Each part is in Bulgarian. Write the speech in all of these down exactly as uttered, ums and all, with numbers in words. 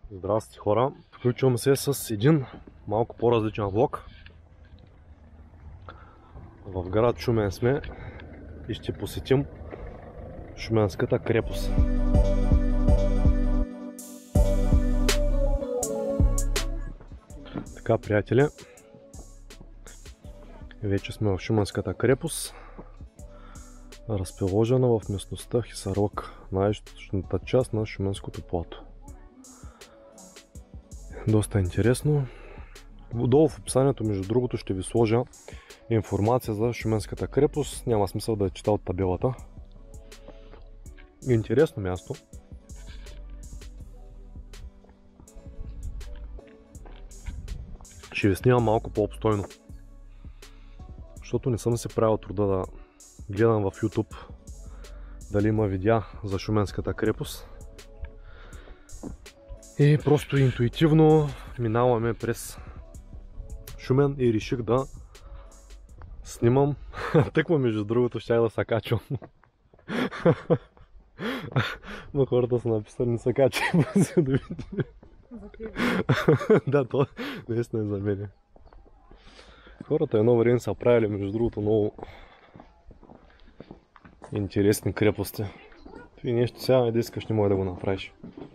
Здрасти, хора! Включвам се с един малко по-различен влог. В град Шумен сме и ще посетим Шуменската крепост. Така, приятели, вече сме в Шуменската крепост, разположена в местността Хисарлък, най-източната част на Шуменското плато. Доста интересно. Долу в описанието, между другото, ще ви сложа информация за Шуменската крепост. Няма смисъл да я чета от табелата. Интересно място. Ще ви снимам малко по-обстойно, защото не съм се правил труда да гледам в YouTube дали има видеа за Шуменската крепост. И просто интуитивно минаваме през Шумен и реших да снимам. Тъкма, между другото, щях да се качвам. Но хората са написали, не се качи. Да, то наистина е за мен. Хората едно време са правили, между другото, много интересни крепости. И нещо сега, да искаш, не може да го направиш.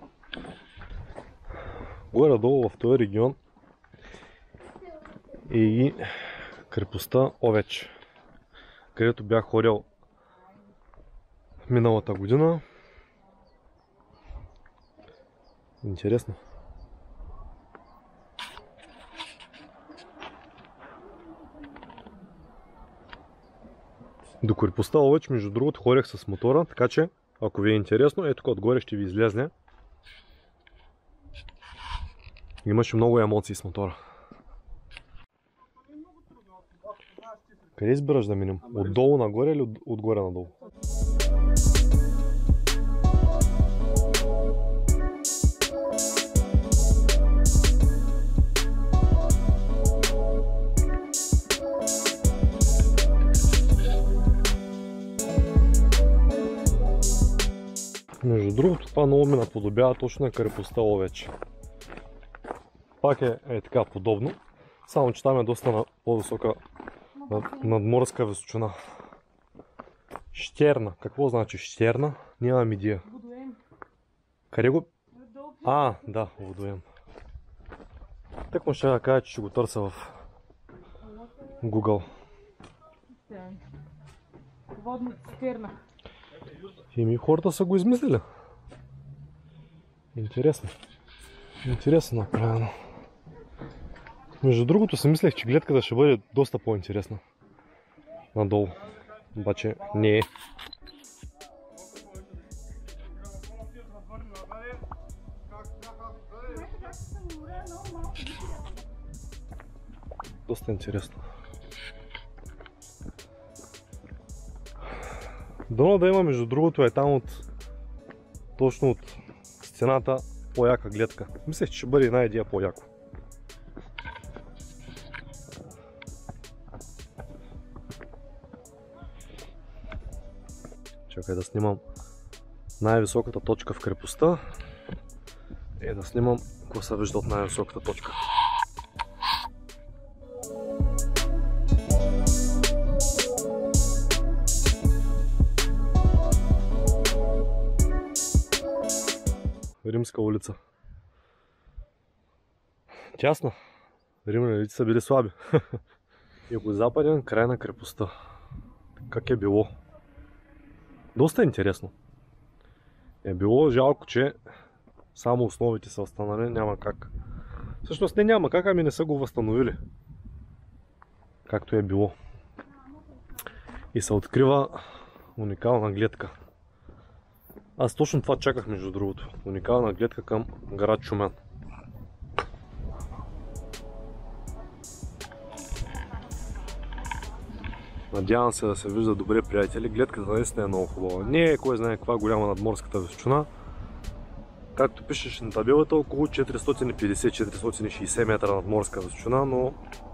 Горе-долу в този регион е и крепостта Овеч, където бях ходил миналата година. Интересно. До крепостта Овеч, между другото, ходех с мотора, така че ако ви е интересно, ето тук отгоре ще ви излезне. Имаше много емоции с мотора. Къде избираш да минем? Отдолу нагоре или от, отгоре надолу? Между другото, това много ми наподобява точно на крепостта Овеч. Пак е, е така подобно, само че там е доста на по-висока над, надморска височина. Щерна. Какво значи щерна? Нямам идея. Водоем. Къде го? А, да, водоем. Тъкмо ще да кажа, че ще го търся в Google. Водна цистерна. Еми, хората са го измислили. Интересно. Интересно направено. Между другото си мислех, че гледката ще бъде доста по-интересна надолу. Обаче не е. Доста интересно. Дано да има, между другото, е там от точно от стената по-яка гледка. Мислех, че ще бъде една идея по-яко. Чакай да снимам най-високата точка в крепостта и да снимам какво се вижда от най-високата точка. Римска улица. Тясна. Римляните са били слаби. Югозападен край на крепостта. Как е било? Доста интересно. Е било жалко, че само основите са останали, няма как. Всъщност не няма как, ами не са го възстановили. Както е било. И се открива уникална гледка. Аз точно това чаках, между другото. Уникална гледка към град Шумен. Надявам се да се вижда добре, приятели. Гледката наистина е много хубава. Не е кой знае каква голяма надморската височина. Както пишеш на табелата, около четиристотин и петдесет до четиристотин и шейсет метра надморска височина, но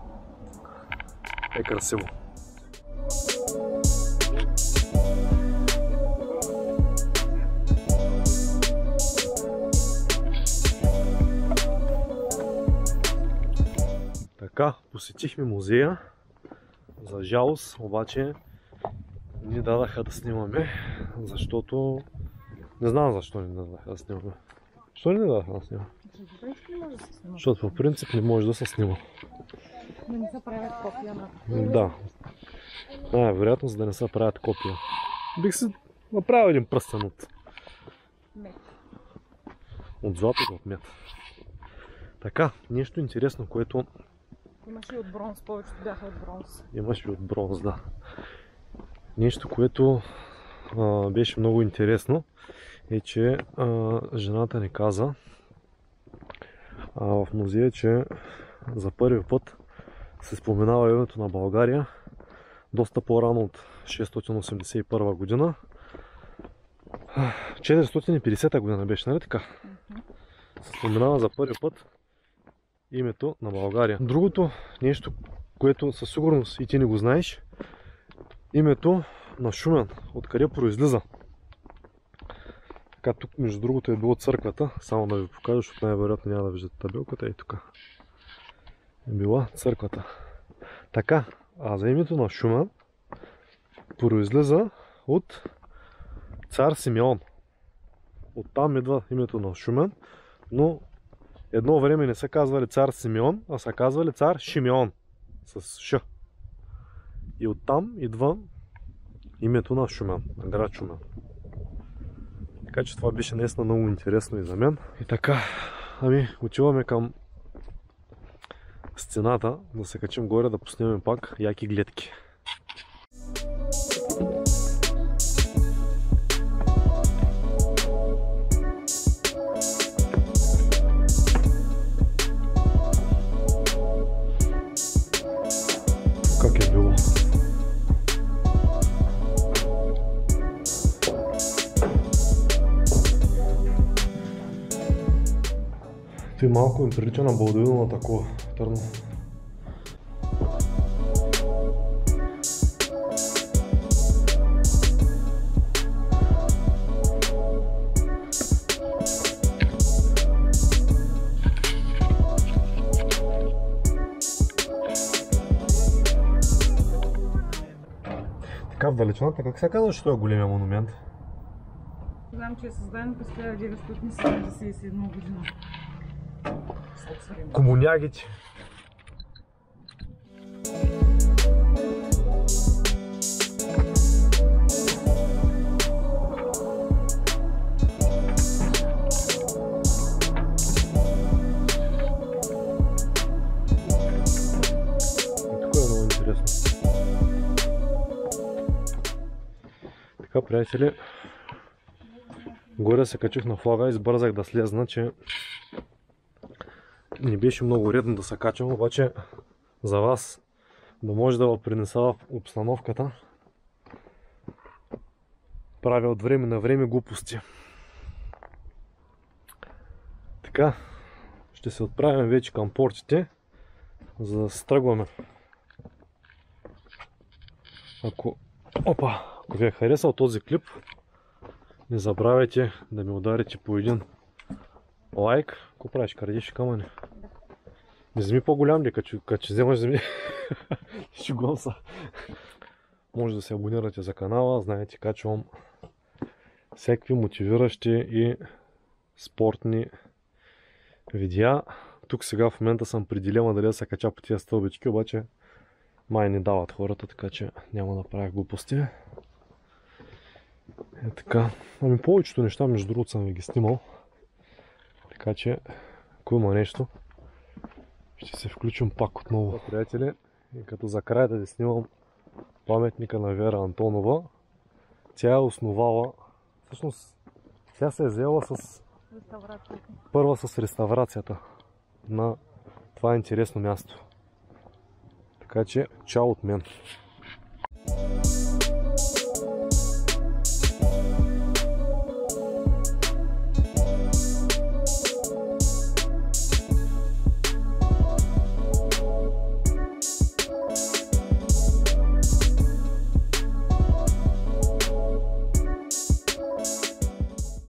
е красиво. Така, посетихме музея. За жалост, обаче ни дадаха да снимаме, защото... Не знам защо ни дадаха да снимаме. Защо ни дадаха да снимаме? Защото по принцип не може да се снима. Да не се правят копия на... Да. Най-вероятно, за да не се правят копия. Бих си направил един пръстен от... Мед. От злато и от мед. Така, нещо интересно, което... Имаше и от бронз, повечето бяха от бронз. Имаше и от бронз, да. Нещо, което а, беше много интересно, е, че а, жената ни каза а, в музея, че за първи път се споменава името на България доста по-рано от шестстотин осемдесет и първа година. четиристотин и петдесета година беше, нали така? Се споменава за първи път името на България. Другото нещо, което със сигурност и ти не го знаеш, името на Шумен, откъде произлиза. Така, тук между другото е било църквата, само да ви покажа, защото най-вероятно няма да виждате табелката, и тук е била църквата. Така, а за името на Шумен произлиза от цар Симеон. Оттам идва името на Шумен, но едно време не са казвали цар Симеон, а са казвали цар Шимеон с Ш. И оттам идва името на Шумен, на град Шумен. Така че това беше наистина много интересно и за мен. И така, ами отиваме към стената, да се качим горе, да поснимем пак яки гледки. Как е било? Той малко им прилича на Балдуино на такова Търново. Така в далечината, как се казва, че това е големия монумент? Знам, че е създаден през хиляда деветстотин седемдесет и седма година. Комунягите. Така, приятели, горе се качих на флага, избързах да слезна, че не беше много редно да се качам, обаче за вас да може да ви принеса в обстановката, правя от време на време глупости. Така, ще се отправим вече към портите, за да се тръгваме. Ако, опа, ако ви е харесал този клип, не забравяйте да ми ударите по един лайк. Какво правиш, крадеш камъни? Не вземи по-голям ли, като че вземаш вземи? Шугувам се. Може да се абонирате за канала, знаете, качвам всякакви мотивиращи и спортни видеа. Тук сега в момента съм при дилема дали да се кача по тия стълбички, обаче май не дават хората, така че няма да правя глупости. Е така. Ами повечето неща, между другото, съм ви ги снимал. Така че, ако има нещо, ще се включим пак отново. Приятели, и като за край да ви снимам паметника на Вера Антонова. Тя е основала, всъщност, тя се е взела с първа с реставрацията на това интересно място. Така че, чао от мен!